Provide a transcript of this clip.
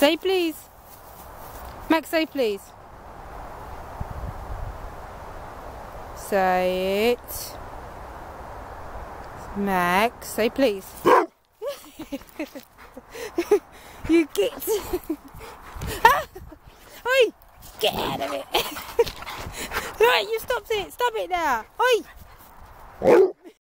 Say please. Max, say please. Say it. Max, say please. You kicked. Ah! Oi! Get out of it. Right, you stopped it. Stop it now. Oi!